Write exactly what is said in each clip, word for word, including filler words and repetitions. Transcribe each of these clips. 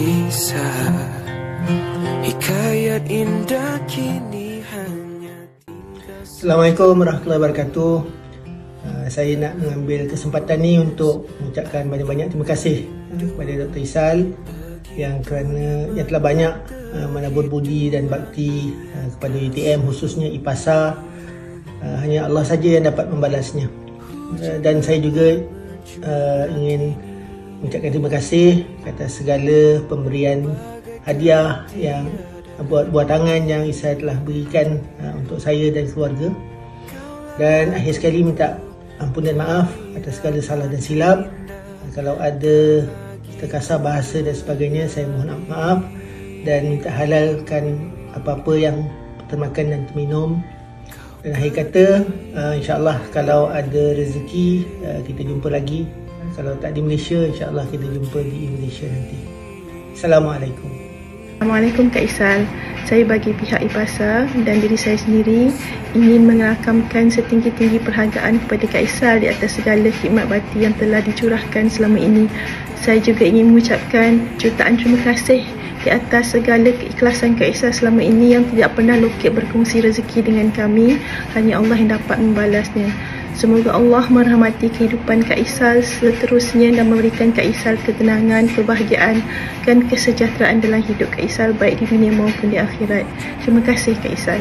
kisah hikayat indah kini hanya tinggal. Assalamualaikum warahmatullahi wabarakatuh. uh, Saya nak mengambil kesempatan ni untuk mengucapkan banyak-banyak terima kasih kepada Doktor Isal yang kerana yang telah banyak uh, menabur budi dan bakti uh, kepada U T M, khususnya IPASA. uh, Hanya Allah saja yang dapat membalasnya. uh, Dan saya juga uh, ingin mengucapkan terima kasih atas segala pemberian hadiah yang buat buat tangan yang Isal telah berikan uh, untuk saya dan keluarga. Dan akhir sekali minta ampun dan maaf atas segala salah dan silap. uh, Kalau ada terkasar bahasa dan sebagainya, saya mohon maaf dan minta halalkan apa-apa yang termakan dan terminum. Dan akhir kata, uh, insyaAllah kalau ada rezeki uh, kita jumpa lagi. Kalau tak di Malaysia, insyaAllah kita jumpa di Indonesia nanti. Assalamualaikum. Assalamualaikum Kak Isal. Saya bagi pihak IPASA dan diri saya sendiri ingin mengakamkan setinggi-tinggi perhargaan kepada Kak Isal di atas segala khidmat bakti yang telah dicurahkan selama ini. Saya juga ingin mengucapkan jutaan terima kasih di atas segala keikhlasan Kak Isal selama ini yang tidak pernah lokek berkongsi rezeki dengan kami. Hanya Allah yang dapat membalasnya. Semoga Allah merahmati kehidupan Kak Isal seterusnya dan memberikan Kak Isal ketenangan, kebahagiaan dan kesejahteraan dalam hidup Kak Isal baik di dunia maupun di akhirat. Terima kasih Kak Isal.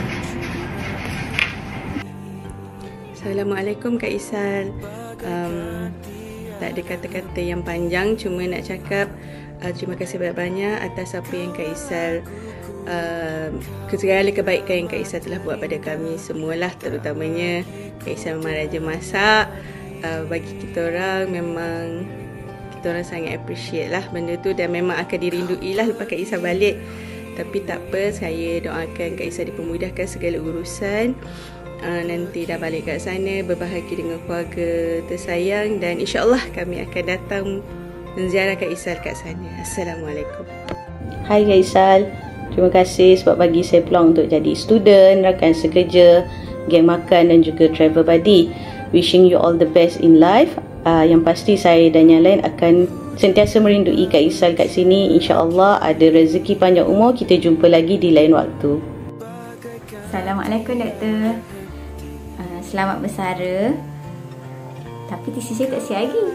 Assalamualaikum Kak Isal. um, Tak ada kata-kata yang panjang, cuma nak cakap uh, terima kasih banyak-banyak atas apa yang Kak Isal, uh, segala kebaikan yang Kak Isal telah buat pada kami semualah, terutamanya Kak Isal memang raja masak. uh, Bagi kita orang memang kita orang sangat appreciate lah benda tu, dan memang akan dirindui lah lepas Kak Isal balik. Tapi tak apa, saya doakan Kak Isal dipermudahkan segala urusan. Uh, nanti dah balik kat sana berbahagia dengan keluarga tersayang, dan insyaAllah kami akan datang menziarah Kak Isal kat sana. Assalamualaikum. Hai Kak Isal, terima kasih sebab bagi saya peluang untuk jadi student, rakan sekerja, geng makan dan juga travel buddy. Wishing you all the best in life. uh, Yang pasti saya dan yang lain akan sentiasa merindui Kak Isal kat sini. InsyaAllah ada rezeki panjang umur, kita jumpa lagi di lain waktu. Assalamualaikum Doktor. uh, Selamat bersara. Tapi T C saya tak siap lagi.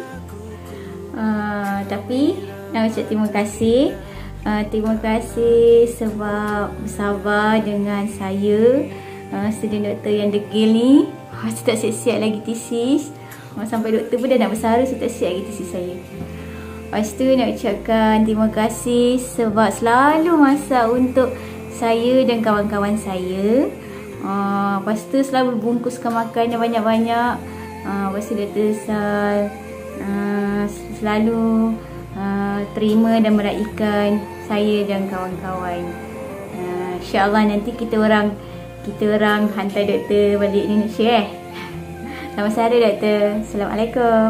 uh, Tapi nak ucap terima kasih. uh, Terima kasih sebab bersabar dengan saya, uh, student doktor yang degil ni. uh, Saya tak siap-siap lagi tesis. uh, Sampai doktor pun dah nak bersara, saya tak siap lagi tesis saya. Lepas tu nak ucapkan terima kasih sebab selalu masak untuk saya dan kawan-kawan saya. uh, Lepas tu selalu bungkuskan makanan banyak-banyak. uh, Lepas tu Doktor Isal uh, selalu uh, terima dan meraihkan saya dan kawan-kawan. uh, InsyaAllah nanti kita orang Kita orang hantar Doktor balik Indonesia eh. Selamat sehari Doktor. Assalamualaikum.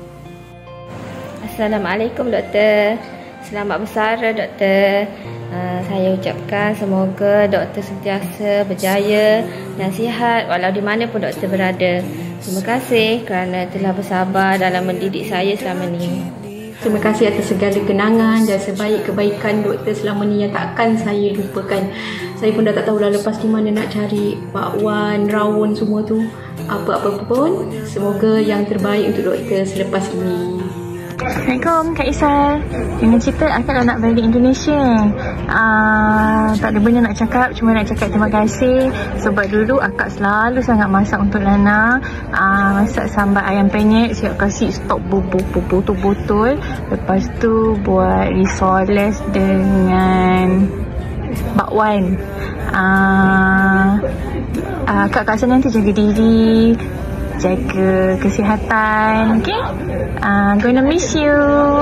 Assalamualaikum Doktor. Selamat bersara Doktor. Uh, saya ucapkan semoga Doktor sentiasa berjaya dan sihat walau di mana pun Doktor berada. Terima kasih kerana telah bersabar dalam mendidik saya selama ni. Terima kasih atas segala kenangan dan sebaik kebaikan Doktor selama ni yang takkan saya lupakan. Saya pun dah tak tahu dah lepas di mana nak cari bakwan, rawon semua tu. Apa-apa pun, semoga yang terbaik untuk Doktor selepas ini. Assalamualaikum Kak Isal. Dengan cerita akak dah nak balik Indonesia. uh, Tak ada benda nak cakap, cuma nak cakap terima kasih. Sebab dulu akak selalu sangat masak untuk Lana. uh, Masak sambal ayam penyet, siap kasih stok botol-botol. Lepas tu buat risoles dengan bakwan. uh, uh, Kak kat sana nanti jaga diri, jaga kesihatan. Okay, I'm uh, gonna miss you.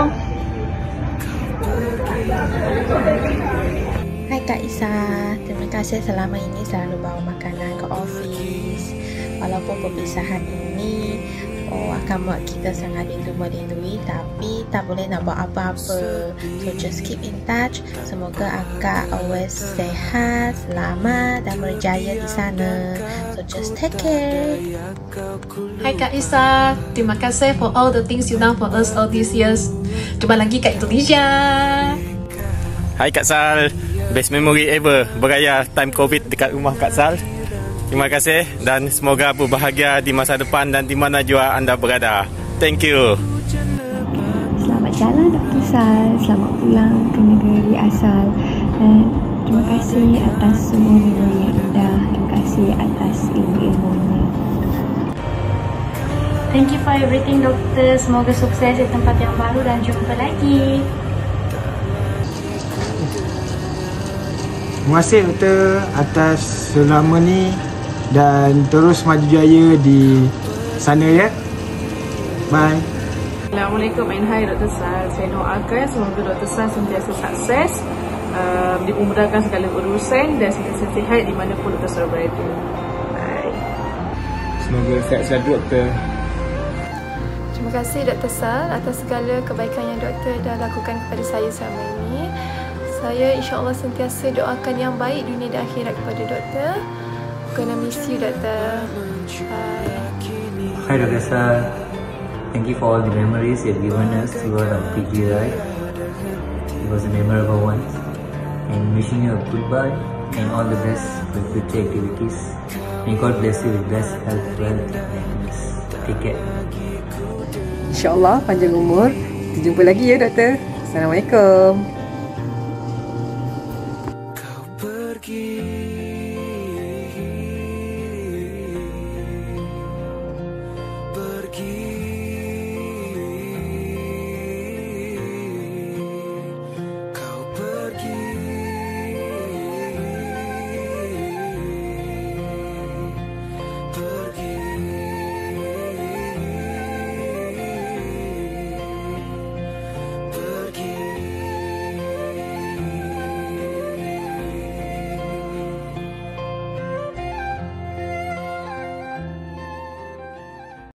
Hai Kak Isa, terima kasih selama ini selalu bawa makanan ke office. Walaupun perpisahan ini oh, akan buat kita sangat rindu-merindui, tapi tak boleh nak buat apa-apa. So just keep in touch. Semoga akak always sehat, selamat dan berjaya di sana. So just take care. Hai Kak Isa, terima kasih for all the things you done for us all these years. Jumpa lagi kat Indonesia. Hai Kak Sal, best memory ever beraya time COVID dekat rumah Kak Sal. Terima kasih dan semoga berbahagia di masa depan dan di mana jua anda berada. Thank you. Selamat jalan Doktor Sal, selamat pulang ke negeri asal dan terima kasih atas semua memori yang indah, terima kasih atas ilmu-ilmunya. Thank you for everything doktor, semoga sukses di tempat yang baru dan jumpa lagi. Terima kasih doktor atas selama ni dan terus maju jaya di sana ya. Bye. Assalamualaikum and hi Doktor Sal. Saya doakan semoga Doktor Sal sentiasa sukses, um, dimudahkan segala urusan dan sentiasa sihat di mana pun Doktor Sal berada. Bye. Semoga sihat selalu doktor. Terima kasih Doktor Sal atas segala kebaikan yang Doktor dah lakukan kepada saya selama ini. Saya insya-Allah sentiasa doakan yang baik dunia dan akhirat kepada Doktor. Gonna miss you Doktor. Bye. Hi Doktor Sal. Thank you for all the memories you've given us throughout our P G life. It was a memorable one. And wishing you a goodbye and all the best for future activities. May God bless you with best health, wealth and happiness. Take care. InsyaAllah panjang umur. Kita jumpa lagi ya Doktor. Assalamualaikum.